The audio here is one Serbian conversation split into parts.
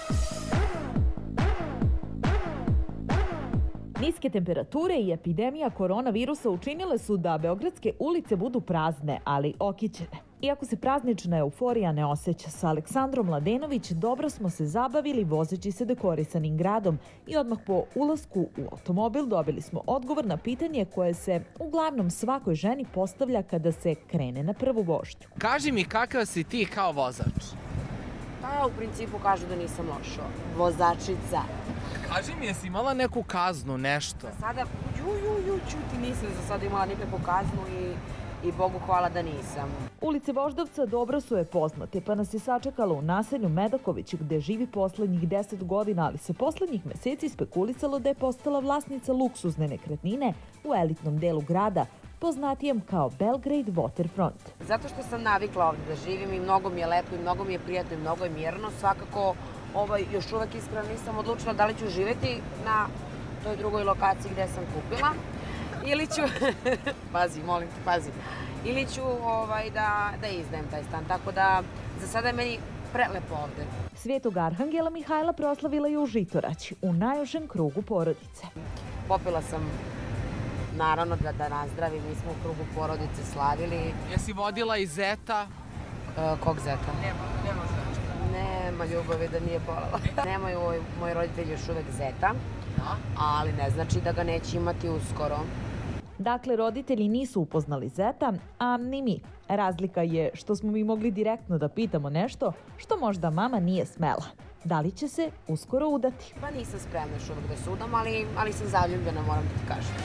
Niske temperature i epidemija koronavirusa učinile su da beogradske ulice budu prazne, ali okićene. Iako se praznična euforija ne osjeća, sa Aleksandrom Mladenović dobro smo se zabavili vozeći se dekorisanim gradom i odmah po ulasku u automobil dobili smo odgovor na pitanje koje se uglavnom svakoj ženi postavlja kada se krene na prvu vožnju. Kaži mi kakav si ti kao vozač? Pa u principu kažu da nisam loša vozačica. Kaži mi, jesi imala neku kaznu, nešto? Sada, čuti, nisam za sada imala nikakvu kaznu i Bogu hvala da nisam. Ulice Voždovca dobro su je poznate, pa nas je sačekalo u naselju Medaković gde živi poslednjih 10 godina, ali se poslednjih meseci spekulisalo da je postala vlasnica luksuzne nekretnine u elitnom delu grada, poznatijem kao Belgrade Waterfront. Zato što sam navikla ovde da živim i mnogo mi je lepo i mnogo mi je prijatno i mnogo je mirno. Svakako još uvek iskreno nisam odlučila da li ću živeti na toj drugoj lokaciji gde sam kupila ili ću, pazi, molim te, pazi, ili ću da izdajem taj stan. Tako da za sada je meni prelepo ovde. Svetog Arhangela Mihajla proslavila je u Žitoraći, u najužem krugu porodice. Popila sam, naravno da nazdravim, mi smo u krugu porodice slavili. Jesi vodila i zeta? Kog zeta? Nema zeta. Nema ljubavi da nije bolala. Nemaju moji roditelji još uvek zeta, ali ne znači da ga neće imati uskoro. Dakle, roditelji nisu upoznali zeta, a ni mi. Razlika je što smo mi mogli direktno da pitamo nešto što možda mama nije smela. Da li će se uskoro udati? Pa nisam spremna još uvek da se udam, ali sam zaljubljena, moram da ti kažem.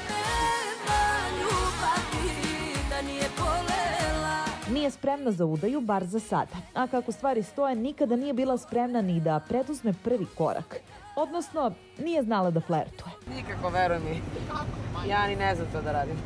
Nije spremna za udaju, bar za sada. A kako stvari stoje, nikada nije bila spremna ni da preduzme prvi korak. Odnosno, nije znala da flertuje. Nikako, veruj mi. Ja ni ne znam to da radim.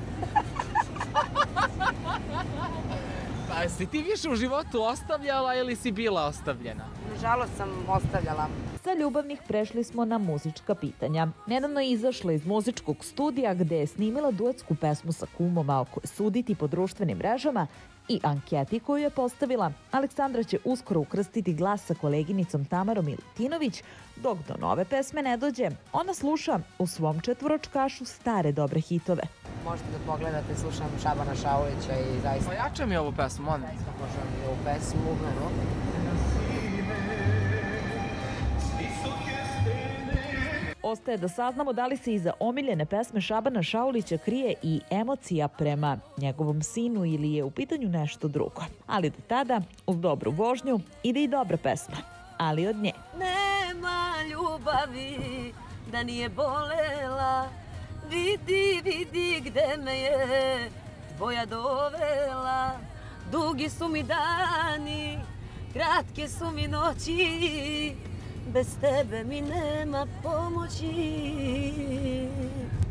Pa si ti više u životu ostavljala ili si bila ostavljena? Nažalost sam ostavljala. Sa ljubavnih prešli smo na muzička pitanja. Nedavno je izašla iz muzičkog studija gde je snimila duetsku pesmu sa kumom, a oko je suditi po društvenim mrežama i anketi koju je postavila. Aleksandra će uskoro ukrstiti glas sa koleginicom Tamarom Milutinović, dok do nove pesme ne dođe. Ona sluša u svom četvoročkašu stare dobre hitove. Možete da pogledate, slušam Šabana Šaulića i zaista... Pojačaj mi ovu pesmu, molim. Zaista možem i ovu pesmu, Ostaje da saznamo da li se iza omiljene pesme Šabana Šaulića krije i emocija prema njegovom sinu ili je u pitanju nešto drugo. Ali do tada, uz dobru vožnju, ide i dobra pesma, ali od nje. Nema ljubavi da nije bolela, vidi gde me je tvoja dovela. Dugi su mi dani, kratke su mi noći, bez tebe mi nema pomoći.